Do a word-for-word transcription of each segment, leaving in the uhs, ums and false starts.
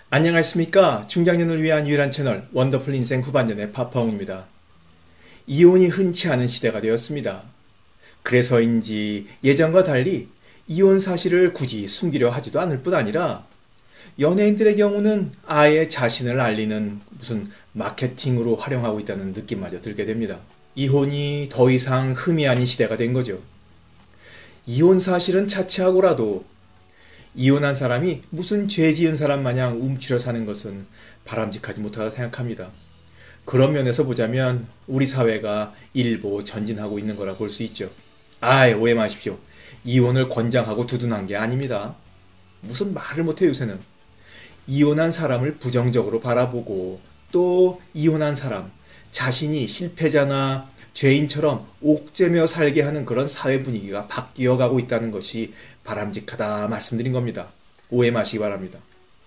안녕하십니까. 중장년을 위한 유일한 채널 원더풀 인생 후반전의 파파홍입니다. 이혼이 흔치 않은 시대가 되었습니다. 그래서인지 예전과 달리 이혼 사실을 굳이 숨기려 하지도 않을 뿐 아니라 연예인들의 경우는 아예 자신을 알리는 무슨 마케팅으로 활용하고 있다는 느낌마저 들게 됩니다. 이혼이 더 이상 흠이 아닌 시대가 된 거죠. 이혼 사실은 차치하고라도 이혼한 사람이 무슨 죄 지은 사람 마냥 움츠려 사는 것은 바람직하지 못하다고 생각합니다. 그런 면에서 보자면 우리 사회가 일보 전진하고 있는 거라 볼 수 있죠. 아이, 오해 마십시오. 이혼을 권장하고 두둔한 게 아닙니다. 무슨 말을 못해요, 요새는. 이혼한 사람을 부정적으로 바라보고 또 이혼한 사람, 자신이 실패자나 죄인처럼 옥죄며 살게 하는 그런 사회 분위기가 바뀌어 가고 있다는 것이 바람직하다 말씀드린 겁니다. 오해 마시기 바랍니다.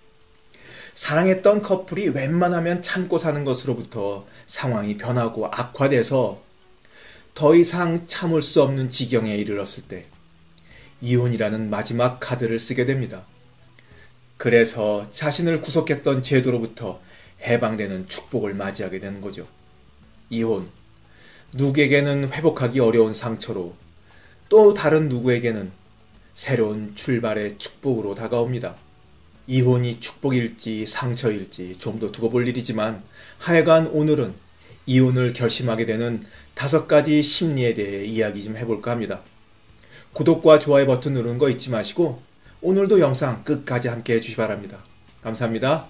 사랑했던 커플이 웬만하면 참고 사는 것으로부터 상황이 변하고 악화돼서 더 이상 참을 수 없는 지경에 이르렀을 때 이혼이라는 마지막 카드를 쓰게 됩니다. 그래서 자신을 구속했던 제도로부터 해방되는 축복을 맞이하게 되는 거죠. 이혼. 누구에게는 회복하기 어려운 상처로 또 다른 누구에게는 새로운 출발의 축복으로 다가옵니다. 이혼이 축복일지 상처일지 좀 더 두고 볼 일이지만 하여간 오늘은 이혼을 결심하게 되는 다섯 가지 심리에 대해 이야기 좀 해볼까 합니다. 구독과 좋아요 버튼 누르는 거 잊지 마시고 오늘도 영상 끝까지 함께 해주시기 바랍니다. 감사합니다.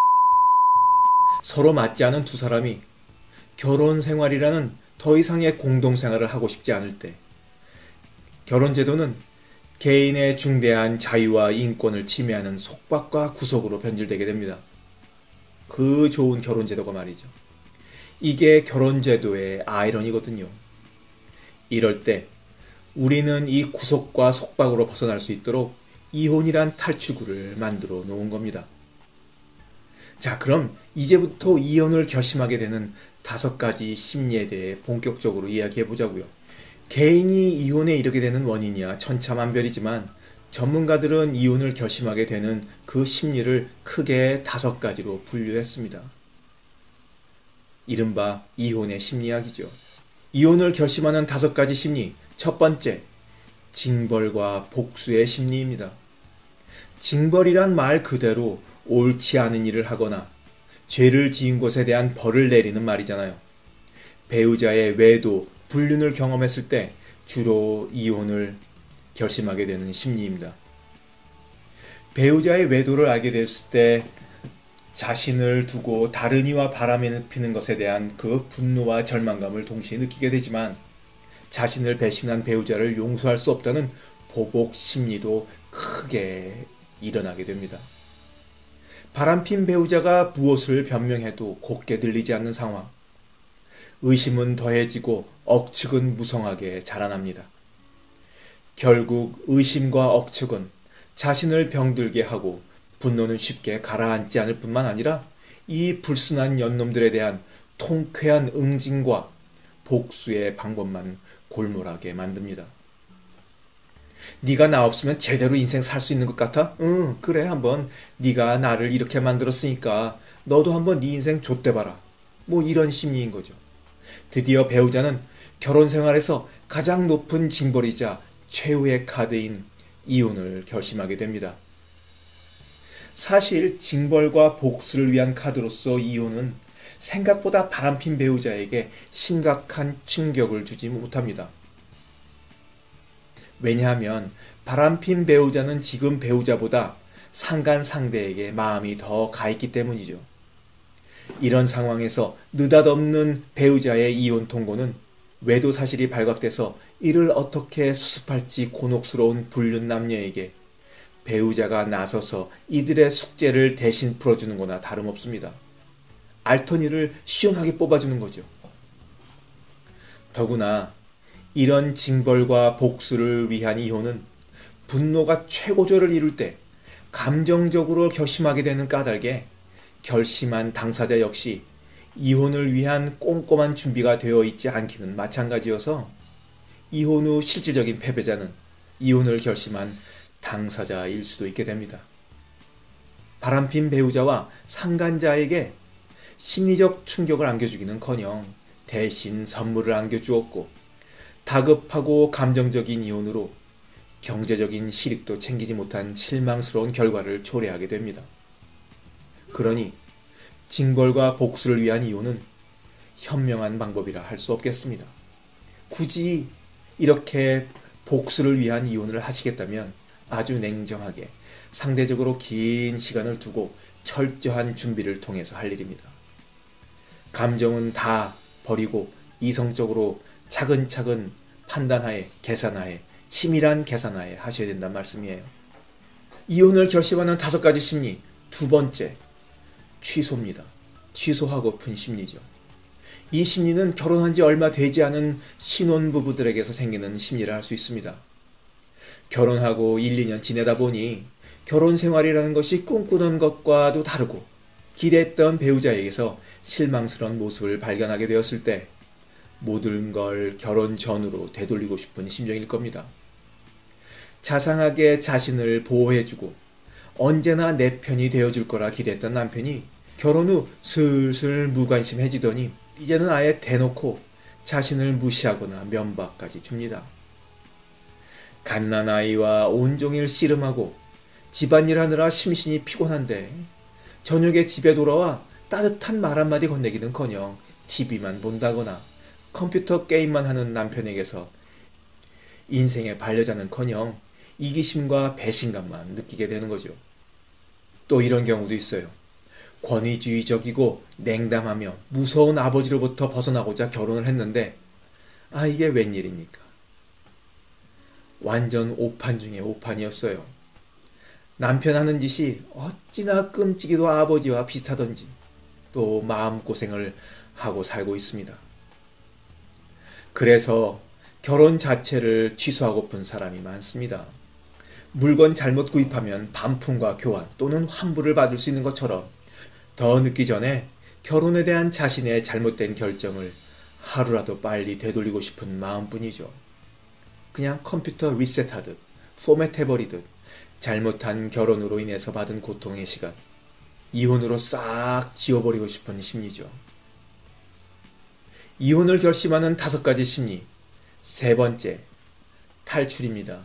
서로 맞지 않은 두 사람이 결혼 생활이라는 더 이상의 공동생활을 하고 싶지 않을 때 결혼제도는 개인의 중대한 자유와 인권을 침해하는 속박과 구속으로 변질되게 됩니다. 그 좋은 결혼제도가 말이죠. 이게 결혼제도의 아이러니거든요. 이럴 때 우리는 이 구속과 속박으로 벗어날 수 있도록 이혼이란 탈출구를 만들어 놓은 겁니다. 자, 그럼 이제부터 이혼을 결심하게 되는 다섯 가지 심리에 대해 본격적으로 이야기해 보자고요. 개인이 이혼에 이르게 되는 원인이야 천차만별이지만 전문가들은 이혼을 결심하게 되는 그 심리를 크게 다섯 가지로 분류했습니다. 이른바 이혼의 심리학이죠. 이혼을 결심하는 다섯 가지 심리. 첫 번째, 징벌과 복수의 심리입니다. 징벌이란 말 그대로 옳지 않은 일을 하거나 죄를 지은 것에 대한 벌을 내리는 말이잖아요. 배우자의 외도, 불륜을 경험했을 때 주로 이혼을 결심하게 되는 심리입니다. 배우자의 외도를 알게 됐을 때 자신을 두고 다른 이와 바람에 피는 것에 대한 그 분노와 절망감을 동시에 느끼게 되지만 자신을 배신한 배우자를 용서할 수 없다는 보복 심리도 크게 일어나게 됩니다. 바람핀 배우자가 무엇을 변명해도 곱게 들리지 않는 상황. 의심은 더해지고 억측은 무성하게 자라납니다. 결국 의심과 억측은 자신을 병들게 하고 분노는 쉽게 가라앉지 않을 뿐만 아니라 이 불순한 연놈들에 대한 통쾌한 응징과 복수의 방법만 골몰하게 만듭니다. 네가 나 없으면 제대로 인생 살 수 있는 것 같아? 응, 그래, 한번 네가 나를 이렇게 만들었으니까 너도 한번 네 인생 좆대봐라. 뭐 이런 심리인 거죠. 드디어 배우자는 결혼 생활에서 가장 높은 징벌이자 최후의 카드인 이혼을 결심하게 됩니다. 사실 징벌과 복수를 위한 카드로서 이혼은 생각보다 바람핀 배우자에게 심각한 충격을 주지 못합니다. 왜냐하면 바람핀 배우자는 지금 배우자보다 상간 상대에게 마음이 더 가있기 때문이죠. 이런 상황에서 느닷없는 배우자의 이혼 통고는 외도 사실이 발각돼서 이를 어떻게 수습할지 곤혹스러운 불륜 남녀에게 배우자가 나서서 이들의 숙제를 대신 풀어주는 거나 다름없습니다. 알턴이를 시원하게 뽑아주는 거죠. 더구나 이런 징벌과 복수를 위한 이혼은 분노가 최고조를 이룰 때 감정적으로 결심하게 되는 까닭에 결심한 당사자 역시 이혼을 위한 꼼꼼한 준비가 되어 있지 않기는 마찬가지여서 이혼 후 실질적인 패배자는 이혼을 결심한 당사자일 수도 있게 됩니다. 바람핀 배우자와 상간자에게 심리적 충격을 안겨주기는커녕 대신 선물을 안겨주었고 다급하고 감정적인 이혼으로 경제적인 실익도 챙기지 못한 실망스러운 결과를 초래하게 됩니다. 그러니 징벌과 복수를 위한 이혼은 현명한 방법이라 할 수 없겠습니다. 굳이 이렇게 복수를 위한 이혼을 하시겠다면 아주 냉정하게 상대적으로 긴 시간을 두고 철저한 준비를 통해서 할 일입니다. 감정은 다 버리고 이성적으로 차근차근 판단하에 계산하에 치밀한 계산하에 하셔야 된다는 말씀이에요. 이혼을 결심하는 다섯 가지 심리. 두 번째, 취소입니다. 취소하고픈 심리죠. 이 심리는 결혼한 지 얼마 되지 않은 신혼부부들에게서 생기는 심리를 알 수 있습니다. 결혼하고 일, 이 년 지내다 보니 결혼 생활이라는 것이 꿈꾸던 것과도 다르고 기대했던 배우자에게서 실망스러운 모습을 발견하게 되었을 때 모든 걸 결혼 전으로 되돌리고 싶은 심정일 겁니다. 자상하게 자신을 보호해주고 언제나 내 편이 되어줄 거라 기대했던 남편이 결혼 후 슬슬 무관심해지더니 이제는 아예 대놓고 자신을 무시하거나 면박까지 줍니다. 갓난아이와 온종일 씨름하고 집안일 하느라 심신이 피곤한데 저녁에 집에 돌아와 따뜻한 말 한마디 건네기는커녕 티비만 본다거나 컴퓨터 게임만 하는 남편에게서 인생의 반려자는커녕 이기심과 배신감만 느끼게 되는 거죠. 또 이런 경우도 있어요. 권위주의적이고 냉담하며 무서운 아버지로부터 벗어나고자 결혼을 했는데 아 이게 웬일입니까? 완전 오판 중에 오판이었어요. 남편 하는 짓이 어찌나 끔찍이도 아버지와 비슷하던지 또 마음고생을 하고 살고 있습니다. 그래서 결혼 자체를 취소하고픈 사람이 많습니다. 물건 잘못 구입하면 반품과 교환 또는 환불을 받을 수 있는 것처럼 더 늦기 전에 결혼에 대한 자신의 잘못된 결정을 하루라도 빨리 되돌리고 싶은 마음뿐이죠. 그냥 컴퓨터 리셋하듯 포맷해버리듯 잘못한 결혼으로 인해서 받은 고통의 시간 이혼으로 싹 지워버리고 싶은 심리죠. 이혼을 결심하는 다섯 가지 심리. 세 번째, 탈출입니다.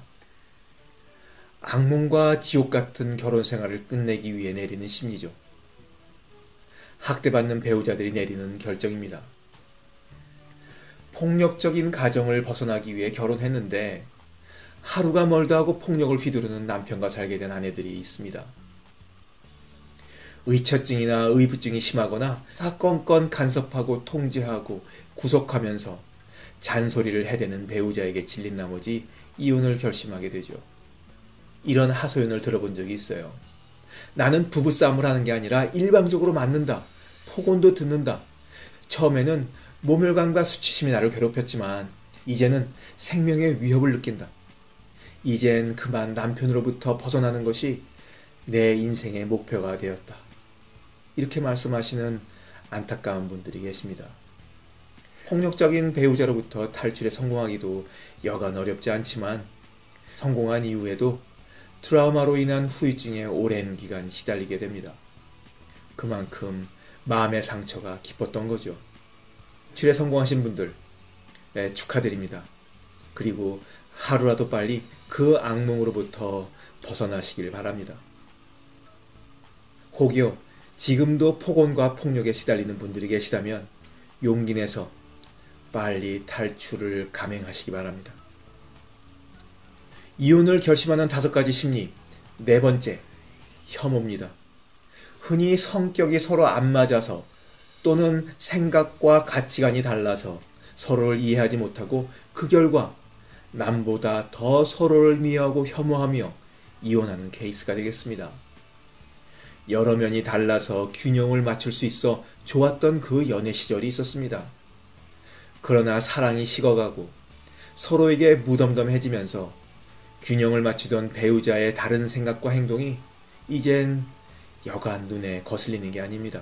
악몽과 지옥 같은 결혼 생활을 끝내기 위해 내리는 심리죠. 학대받는 배우자들이 내리는 결정입니다. 폭력적인 가정을 벗어나기 위해 결혼했는데 하루가 멀다 하고 폭력을 휘두르는 남편과 살게 된 아내들이 있습니다. 의처증이나 의부증이 심하거나 사건건 간섭하고 통제하고 구속하면서 잔소리를 해대는 배우자에게 질린 나머지 이혼을 결심하게 되죠. 이런 하소연을 들어본 적이 있어요. 나는 부부싸움을 하는 게 아니라 일방적으로 맞는다. 폭언도 듣는다. 처음에는 모멸감과 수치심이 나를 괴롭혔지만 이제는 생명의 위협을 느낀다. 이젠 그만 남편으로부터 벗어나는 것이 내 인생의 목표가 되었다. 이렇게 말씀하시는 안타까운 분들이 계십니다. 폭력적인 배우자로부터 탈출에 성공하기도 여간 어렵지 않지만 성공한 이후에도 트라우마로 인한 후유증에 오랜 기간 시달리게 됩니다. 그만큼 마음의 상처가 깊었던 거죠. 탈출에 성공하신 분들 네, 축하드립니다. 그리고 하루라도 빨리 그 악몽으로부터 벗어나시길 바랍니다. 혹여 지금도 폭언과 폭력에 시달리는 분들이 계시다면 용기 내서 빨리 탈출을 감행하시기 바랍니다. 이혼을 결심하는 다섯 가지 심리. 네 번째, 혐오입니다. 흔히 성격이 서로 안 맞아서 또는 생각과 가치관이 달라서 서로를 이해하지 못하고 그 결과 남보다 더 서로를 미워하고 혐오하며 이혼하는 케이스가 되겠습니다. 여러 면이 달라서 균형을 맞출 수 있어 좋았던 그 연애 시절이 있었습니다. 그러나 사랑이 식어가고 서로에게 무덤덤해지면서 균형을 맞추던 배우자의 다른 생각과 행동이 이젠 여간 눈에 거슬리는 게 아닙니다.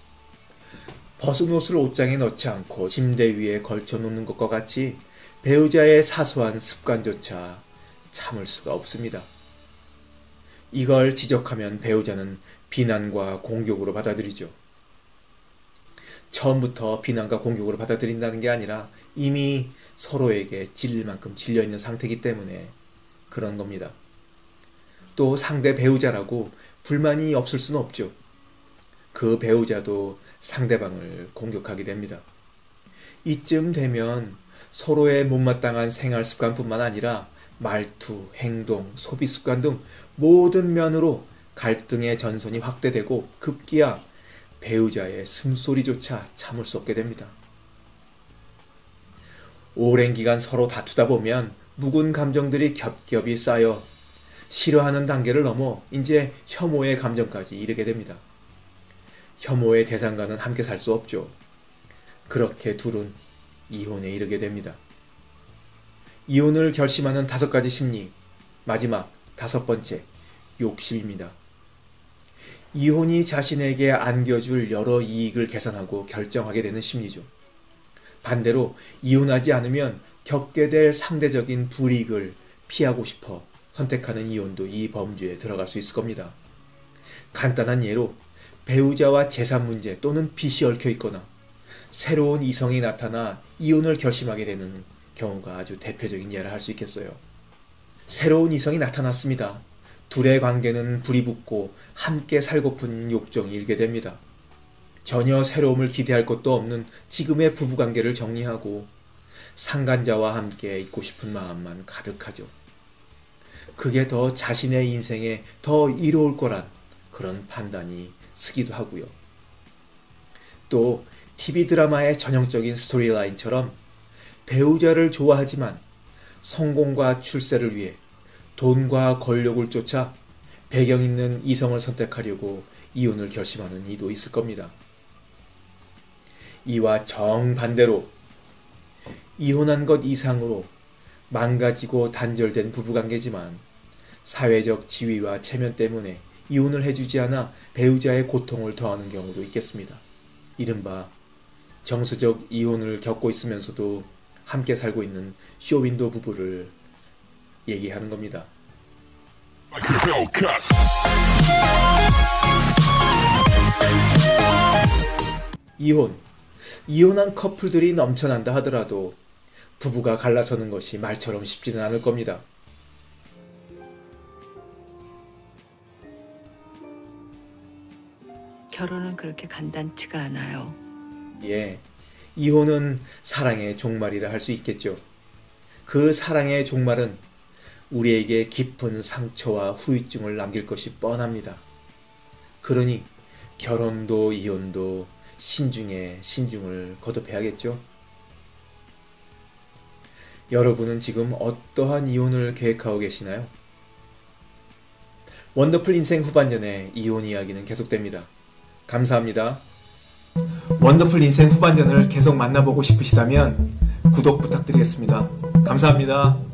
벗은 옷을 옷장에 넣지 않고 침대 위에 걸쳐 놓는 것과 같이 배우자의 사소한 습관조차 참을 수가 없습니다. 이걸 지적하면 배우자는 비난과 공격으로 받아들이죠. 처음부터 비난과 공격으로 받아들인다는 게 아니라 이미 서로에게 질릴 만큼 질려있는 상태이기 때문에 그런 겁니다. 또 상대 배우자라고 불만이 없을 수는 없죠. 그 배우자도 상대방을 공격하게 됩니다. 이쯤 되면 서로의 못마땅한 생활 습관뿐만 아니라 말투, 행동, 소비 습관 등 모든 면으로 갈등의 전선이 확대되고 급기야 배우자의 숨소리조차 참을 수 없게 됩니다. 오랜 기간 서로 다투다 보면 묵은 감정들이 겹겹이 쌓여 싫어하는 단계를 넘어 이제 혐오의 감정까지 이르게 됩니다. 혐오의 대상과는 함께 살 수 없죠. 그렇게 둘은 이혼에 이르게 됩니다. 이혼을 결심하는 다섯 가지 심리, 마지막 다섯 번째, 욕심입니다. 이혼이 자신에게 안겨줄 여러 이익을 계산하고 결정하게 되는 심리죠. 반대로 이혼하지 않으면 겪게 될 상대적인 불이익을 피하고 싶어 선택하는 이혼도 이 범주에 들어갈 수 있을 겁니다. 간단한 예로 배우자와 재산 문제 또는 빚이 얽혀 있거나 새로운 이성이 나타나 이혼을 결심하게 되는 경우가 아주 대표적인 예를 할 수 있겠어요. 새로운 이성이 나타났습니다. 둘의 관계는 불이 붙고 함께 살고픈 욕정이 일게 됩니다. 전혀 새로움을 기대할 것도 없는 지금의 부부관계를 정리하고 상간자와 함께 있고 싶은 마음만 가득하죠. 그게 더 자신의 인생에 더 이로울 거란 그런 판단이 쓰기도 하고요. 또 티비 드라마의 전형적인 스토리라인처럼 배우자를 좋아하지만 성공과 출세를 위해 돈과 권력을 쫓아 배경 있는 이성을 선택하려고 이혼을 결심하는 이도 있을 겁니다. 이와 정반대로 이혼한 것 이상으로 망가지고 단절된 부부관계지만 사회적 지위와 체면 때문에 이혼을 해주지 않아 배우자의 고통을 더하는 경우도 있겠습니다. 이른바 정서적 이혼을 겪고 있으면서도 함께 살고 있는 쇼윈도 부부를 얘기하는 겁니다. 이혼. 이혼한 커플들이 넘쳐난다 하더라도 부부가 갈라서는 것이 말처럼 쉽지는 않을 겁니다. 결혼은 그렇게 간단치가 않아요. 예, 이혼은 사랑의 종말이라 할 수 있겠죠. 그 사랑의 종말은 우리에게 깊은 상처와 후유증을 남길 것이 뻔합니다. 그러니 결혼도 이혼도 신중에 신중을 거듭해야겠죠. 여러분은 지금 어떠한 이혼을 계획하고 계시나요? 원더풀 인생 후반전의 이혼 이야기는 계속됩니다. 감사합니다. 원더풀 인생 후반전을 계속 만나보고 싶으시다면 구독 부탁드리겠습니다. 감사합니다.